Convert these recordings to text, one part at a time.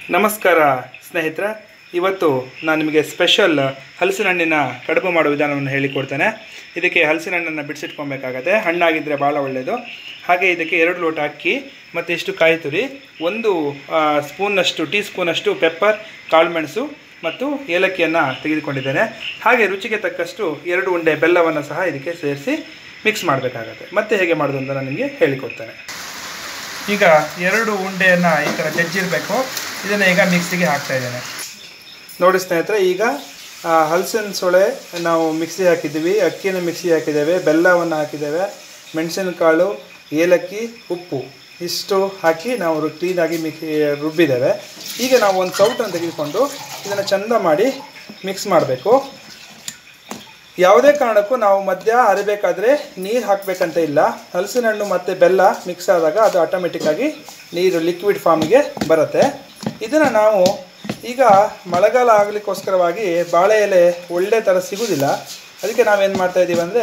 ನಮಸ್ಕಾರ ಸ್ನೇಹಿತರೆ, ಇವತ್ತು ನಾನು ನಿಮಗೆ ಸ್ಪೆಷಲ್ ಹಲಸಿನ ಹಣ್ಣಿನ ಕಡುಬು ಮಾಡೋ ವಿಧಾನವನ್ನು ಹೇಳಿಕೊಡ್ತೇನೆ. ಇದಕ್ಕೆ ಹಲಸಿನ ಹಣ್ಣನ್ನು ಬಿಡಿಸಿಟ್ಕೊಬೇಕಾಗತ್ತೆ. ಹಣ್ಣಾಗಿದ್ದರೆ ಭಾಳ ಒಳ್ಳೆಯದು. ಹಾಗೆ ಇದಕ್ಕೆ 2 ಲೋಟ ಅಕ್ಕಿ ಮತ್ತು ಇಷ್ಟು ಕಾಯಿ ತುರಿ, 1 ಸ್ಪೂನ್ನಷ್ಟು ಟೀ ಸ್ಪೂನಷ್ಟು ಪೆಪ್ಪರ್, ಕಾಳುಮೆಣಸು ಮತ್ತು ಏಲಕ್ಕಿಯನ್ನು ತೆಗೆದುಕೊಂಡಿದ್ದೇನೆ. ಹಾಗೆ ರುಚಿಗೆ ತಕ್ಕಷ್ಟು 2 ಉಂಡೆ ಬೆಲ್ಲವನ್ನು ಸಹ ಇದಕ್ಕೆ ಸೇರಿಸಿ ಮಿಕ್ಸ್ ಮಾಡಬೇಕಾಗತ್ತೆ. ಮತ್ತೆ ಹೇಗೆ ಮಾಡೋದು ಅಂತ ನಾನು ನಿಮಗೆ ಹೇಳಿಕೊಡ್ತೇನೆ. ಈಗ 2 ಉಂಡೆಯನ್ನು ಈ ಥರ ಜಜ್ಜಿರಬೇಕು. ಇದನ್ನು ಈಗ ಮಿಕ್ಸಿಗೆ ಹಾಕ್ತಾಯಿದ್ದೇನೆ. ನೋಡಿ ಸ್ನೇಹಿತರೆ, ಈಗ ಹಲಸಿನ ಸೊಳೆ ನಾವು ಮಿಕ್ಸಿ ಹಾಕಿದ್ದೀವಿ, ಅಕ್ಕಿನ ಮಿಕ್ಸಿ ಹಾಕಿದ್ದೇವೆ, ಬೆಲ್ಲವನ್ನು ಹಾಕಿದ್ದೇವೆ, ಮೆಣಸಿನಕಾಳು, ಏಲಕ್ಕಿ, ಉಪ್ಪು ಇಷ್ಟು ಹಾಕಿ ನಾವು ಕ್ಲೀನಾಗಿ ರುಬ್ಬಿದ್ದೇವೆ. ಈಗ ನಾವು ಒಂದು ಸೌಟನ್ನು ತೆಗೆದುಕೊಂಡು ಇದನ್ನು ಚೆಂದ ಮಾಡಿ ಮಿಕ್ಸ್ ಮಾಡಬೇಕು. ಯಾವುದೇ ಕಾರಣಕ್ಕೂ ನಾವು ಮಧ್ಯ ಅರಿಬೇಕಾದ್ರೆ ನೀರು ಹಾಕಬೇಕಂತ ಇಲ್ಲ. ಹಲಸಿನ ಹಣ್ಣು ಮತ್ತು ಬೆಲ್ಲ ಮಿಕ್ಸ್ ಆದಾಗ ಅದು ಆಟೋಮೆಟಿಕ್ಕಾಗಿ ನೀರು ಲಿಕ್ವಿಡ್ ಫಾರ್ಮಿಗೆ ಬರುತ್ತೆ. ಇದನ್ನು ನಾವು ಈಗ ಮಳೆಗಾಲ ಆಗಲಿಕ್ಕೋಸ್ಕರವಾಗಿ ಬಾಳೆ ಎಲೆ ಒಳ್ಳೆ ಥರ ಸಿಗೋದಿಲ್ಲ. ಅದಕ್ಕೆ ನಾವೇನು ಮಾಡ್ತಾಯಿದ್ದೀವಿ ಅಂದರೆ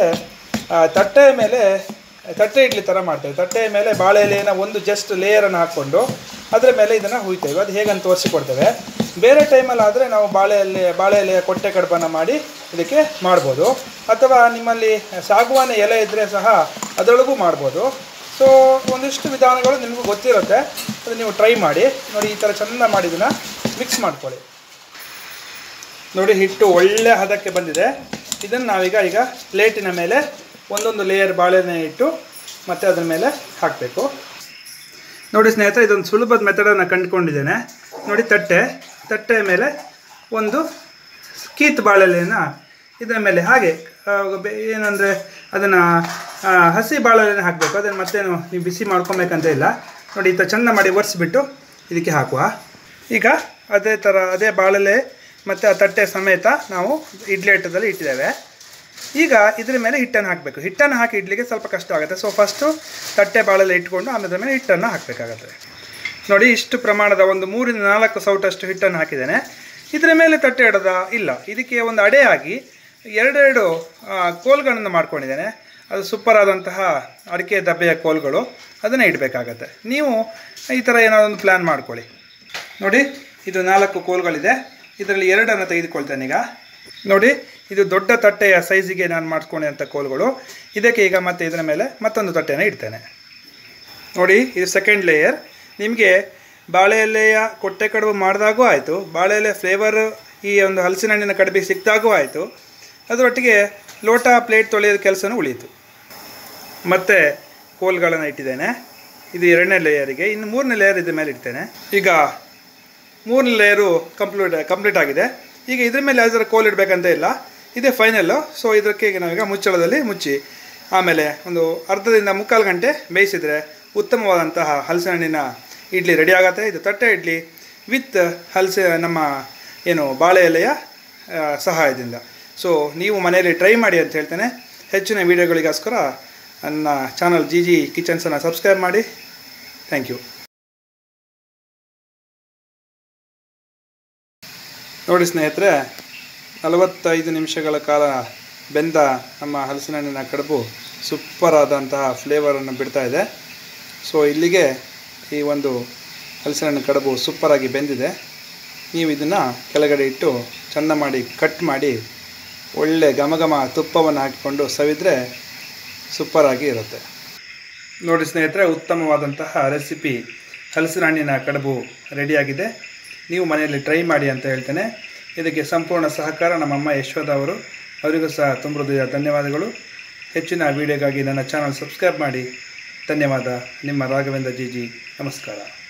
ತಟ್ಟೆ ಇಡ್ಲಿ ಥರ ಮಾಡ್ತೇವೆ. ತಟ್ಟೆಯ ಮೇಲೆ ಬಾಳೆ ಎಲೆಯನ್ನು ಒಂದು ಜಸ್ಟ್ ಲೇಯರನ್ನು ಹಾಕ್ಕೊಂಡು ಅದರ ಮೇಲೆ ಇದನ್ನು ಹುಯ್ತೇವೆ. ಅದು ಹೇಗಂತ ತೋರಿಸಿಕೊಡ್ತೇವೆ. ಬೇರೆ ಟೈಮಲ್ಲಿ ಆದರೆ ನಾವು ಬಾಳೆ ಎಲೆಯ ಕೊಟ್ಟೆ ಕಡುಬನ್ನು ಮಾಡಿ ಇದಕ್ಕೆ ಮಾಡ್ಬೋದು. ಅಥವಾ ನಿಮ್ಮಲ್ಲಿ ಸಾಗುವಾನಿ ಎಲೆ ಇದ್ದರೆ ಸಹ ಅದರೊಳಗೂ ಮಾಡ್ಬೋದು. ಸೊ ಒಂದಿಷ್ಟು ವಿಧಾನಗಳು ನಿಮಗೂ ಗೊತ್ತಿರುತ್ತೆ, ಅದು ನೀವು ಟ್ರೈ ಮಾಡಿ. ನೋಡಿ, ಈ ಥರ ಚೆಂದ ಮಾಡಿ ಇದನ್ನು ಮಿಕ್ಸ್ ಮಾಡ್ಕೊಳ್ಳಿ. ನೋಡಿ, ಹಿಟ್ಟು ಒಳ್ಳೆ ಹದಕ್ಕೆ ಬಂದಿದೆ. ಇದನ್ನು ನಾವೀಗ ಪ್ಲೇಟಿನ ಮೇಲೆ ಒಂದೊಂದು ಲೇಯರ್ ಬಾಳೆಹಣ್ಣು ಇಟ್ಟು ಮತ್ತು ಅದರ ಮೇಲೆ ಹಾಕಬೇಕು. ನೋಡಿ ಸ್ನೇಹಿತರೆ, ಇದೊಂದು ಸುಲಭದ ಮೆಥಡನ್ನು ಕಂಡುಕೊಂಡಿದ್ದೇನೆ. ನೋಡಿ, ತಟ್ಟೆಯ ಮೇಲೆ ಒಂದು ಕೀತ್ ಬಾಳೆಲೆಯನ್ನು ಇದರ ಮೇಲೆ ಹಾಗೆ ಏನಂದರೆ ಅದನ್ನು ಹಸಿ ಬಾಳೆಲೆಯನ್ನು ಹಾಕಬೇಕು. ಅದನ್ನು ಮತ್ತೇನು ನೀವು ಬಿಸಿ ಮಾಡ್ಕೊಬೇಕಂತ ಇಲ್ಲ. ನೋಡಿ, ಈ ಥರ ಚೆಂದ ಮಾಡಿ ಒರೆಸ್ಬಿಟ್ಟು ಇದಕ್ಕೆ ಹಾಕುವ. ಈಗ ಅದೇ ಬಾಳೆಲೆ ಮತ್ತು ಆ ತಟ್ಟೆ ಸಮೇತ ನಾವು ಇಡ್ಲಿ ಹಿಟ್ಟದಲ್ಲಿ ಇಟ್ಟಿದ್ದೇವೆ. ಈಗ ಇದರ ಮೇಲೆ ಹಿಟ್ಟನ್ನು ಹಾಕಬೇಕು. ಹಿಟ್ಟನ್ನು ಹಾಕಿ ಇಡ್ಲಿಕ್ಕೆ ಸ್ವಲ್ಪ ಕಷ್ಟ ಆಗುತ್ತೆ. ಸೊ ಫಸ್ಟು ತಟ್ಟೆ ಬಾಳೆಲೆ ಇಟ್ಕೊಂಡು ಆಮೇಲೆ ಮೇಲೆ ಹಿಟ್ಟನ್ನು ಹಾಕಬೇಕಾಗತ್ತೆ. ನೋಡಿ, ಇಷ್ಟು ಪ್ರಮಾಣದ ಒಂದು 3 ರಿಂದ 4 ಸೌಟಷ್ಟು ಹಿಟ್ಟನ್ನು ಹಾಕಿದ್ದೇನೆ. ಇದರ ಮೇಲೆ ತಟ್ಟೆ ಇಡೋದ ಇಲ್ಲ. ಇದಕ್ಕೆ ಒಂದು ಅಡೆಯಾಗಿ 2 ಕೋಲ್ಗಳನ್ನು ಮಾಡ್ಕೊಂಡಿದ್ದೇನೆ. ಅದು ಸೂಪರ್ ಆದಂತಹ ಅಡಿಕೆ ದಬ್ಬೆಯ ಕೋಲ್ಗಳು, ಅದನ್ನು ಇಡಬೇಕಾಗತ್ತೆ. ನೀವು ಈ ಥರ ಏನಾದರೂ ಒಂದು ಪ್ಲ್ಯಾನ್ ಮಾಡ್ಕೊಳ್ಳಿ. ನೋಡಿ, ಇದು 4 ಕೋಲ್ಗಳಿದೆ. ಇದರಲ್ಲಿ 2 ತೆಗೆದುಕೊಳ್ತೇನೆ. ಈಗ ನೋಡಿ, ಇದು ದೊಡ್ಡ ತಟ್ಟೆಯ ಸೈಜಿಗೆ ನಾನು ಮಾಡ್ಕೊಂಡಿರೋಂಥ ಕೋಲ್ಗಳು. ಇದಕ್ಕೆ ಈಗ ಮತ್ತೆ ಇದರ ಮೇಲೆ ಮತ್ತೊಂದು ತಟ್ಟೆಯನ್ನು ಇಡ್ತೇನೆ. ನೋಡಿ, ಇದು ಸೆಕೆಂಡ್ ಲೇಯರ್. ನಿಮಗೆ ಬಾಳೆ ಎಲೆಯ ಕೊಟ್ಟೆ ಕಡುಬು ಮಾಡಿದಾಗೂ ಆಯಿತು, ಬಾಳೆ ಎಲೆ ಫ್ಲೇವರ್ ಈ ಒಂದು ಹಲಸಿನ ಹಣ್ಣಿನ ಕಡುಬಿಗೆ ಸಿಕ್ಕಿದಾಗೂ ಆಯಿತು. ಅದರೊಟ್ಟಿಗೆ ಲೋಟ ಪ್ಲೇಟ್ ತೊಳೆಯೋದು ಕೆಲಸನೂ ಉಳಿಯಿತು. ಮತ್ತು ಕೋಲ್ಗಳನ್ನು ಇಟ್ಟಿದ್ದೇನೆ. ಇದು 2ನೇ ಲೇಯರಿಗೆ. ಇನ್ನು 3ನೇ ಲೇಯರ್ ಇದ್ರ ಮೇಲೆ ಇಡ್ತೇನೆ. ಈಗ 3ನೇ ಲೇಯರು ಕಂಪ್ಲೀಟ್ ಆಗಿದೆ. ಈಗ ಇದ್ರ ಮೇಲೆ ಯಾವ್ದಾರ ಕೋಲ್ ಇಡಬೇಕಂತ ಇಲ್ಲ, ಇದೇ ಫೈನಲ್ಲು. ಸೊ ಇದಕ್ಕೆ ನಾವೀಗ ಮುಚ್ಚಳದಲ್ಲಿ ಮುಚ್ಚಿ ಆಮೇಲೆ ಒಂದು ಅರ್ಧದಿಂದ 3/4 ಗಂಟೆ ಬೇಯಿಸಿದರೆ ಉತ್ತಮವಾದಂತಹ ಹಲಸಿನ ಹಣ್ಣಿನ ಇಡ್ಲಿ ರೆಡಿ ಆಗುತ್ತೆ. ಇದು ತಟ್ಟೆ ಇಡ್ಲಿ ವಿತ್ ನಮ್ಮ ಬಾಳೆ ಎಲೆಯ ಸಹಾಯದಿಂದ. ಸೊ ನೀವು ಮನೆಯಲ್ಲಿ ಟ್ರೈ ಮಾಡಿ ಅಂತ ಹೇಳ್ತೇನೆ. ಹೆಚ್ಚಿನ ವೀಡಿಯೋಗಳಿಗೋಸ್ಕರ ನನ್ನ ಚಾನಲ್ GG ಕಿಚನ್ಸನ್ನು ಸಬ್ಸ್ಕ್ರೈಬ್ ಮಾಡಿ. Thank you. ನೋಡಿ ಸ್ನೇಹಿತರೆ, 45 ನಿಮಿಷಗಳ ಕಾಲ ಬೆಂದ ನಮ್ಮ ಹಲಸಿನ ಹಣ್ಣಿನ ಕಡುಬು ಸೂಪರ್ ಆದಂತಹ ಫ್ಲೇವರನ್ನು ಬಿಡ್ತಾ ಇದೆ. ಸೊ ಇಲ್ಲಿಗೆ ಈ ಒಂದು ಹಲಸಿನ ಹಣ್ಣಿನ ಕಡುಬು ಸೂಪರಾಗಿ ಬೆಂದಿದೆ. ನೀವು ಇದನ್ನು ಕೆಳಗಡೆ ಇಟ್ಟು ಚೆಂದ ಮಾಡಿ ಕಟ್ ಮಾಡಿ ಒಳ್ಳೆ ಘಮ ತುಪ್ಪವನ್ನು ಹಾಕಿಕೊಂಡು ಸವಿದ್ರೆ ಸೂಪರಾಗಿ ಇರುತ್ತೆ. ನೋಡಿ ಸ್ನೇಹಿತರೆ, ಉತ್ತಮವಾದಂತಹ ರೆಸಿಪಿ ಹಲಸಿನ ಹಣ್ಣಿನ ಕಡುಬು ರೆಡಿಯಾಗಿದೆ. ನೀವು ಮನೆಯಲ್ಲಿ ಟ್ರೈ ಮಾಡಿ ಅಂತ ಹೇಳ್ತೇನೆ. ಇದಕ್ಕೆ ಸಂಪೂರ್ಣ ಸಹಕಾರ ನಮ್ಮಮ್ಮ ಯಶೋಧ ಅವರಿಗೂ ಸಹ ತುಂಬ ಹೃದಯ ಧನ್ಯವಾದಗಳು. ಹೆಚ್ಚಿನ ವೀಡಿಯೋಗಾಗಿ ನನ್ನ ಚಾನಲ್ ಸಬ್ಸ್ಕ್ರೈಬ್ ಮಾಡಿ. ಧನ್ಯವಾದ. ನಿಮ್ಮ ರಾಘವೇಂದ್ರ GG. ನಮಸ್ಕಾರ.